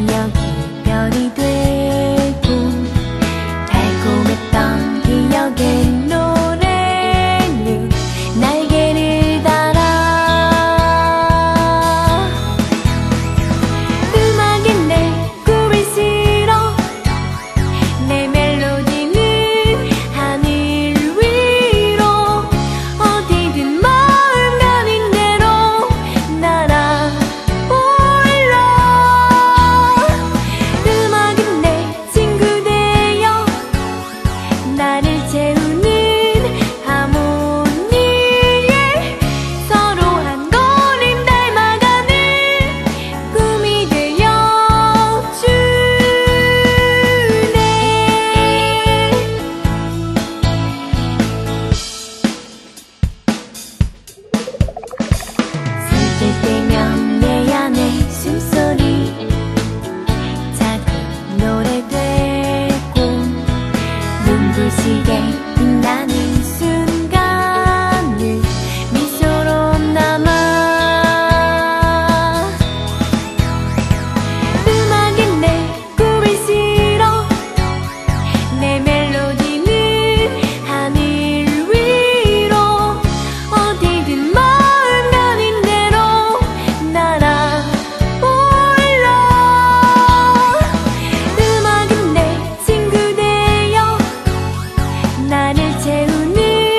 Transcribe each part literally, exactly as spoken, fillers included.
여기 별이 되고 달콤했던 기억의 노래는 날개를 달아. 음악은 내 꿈을 실어 내 멜로디는 하늘 위로 어디든 마음 가는 대로 날아올라. 음악은 내 친구 되어 나를 채우는 하모니에 서로 한 걸음 닮아가는 꿈이 되어주네. 슬플 때면 내 안에 숨소리 작은 노래 되고 눈부시게 빛나는 순간을 미소로 남아. 음악은 내 꿈을 실어 내 멜로디는 하늘 위로 어디든 마음 가는 대로 날아올라. 음악은 내 친구 되어 나를 채우는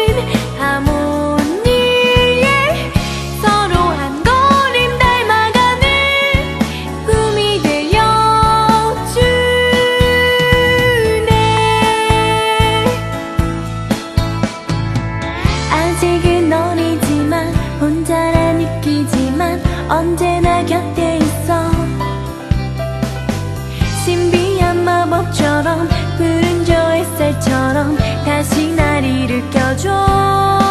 하모니에 서로 한 걸음 닮아가는 꿈이 되어주네. 아직은 어리지만 혼자라 느끼지만 언제나 곁에 있어. 신비한 마법처럼 푸른 저 햇살처럼 다시 날 일으켜줘.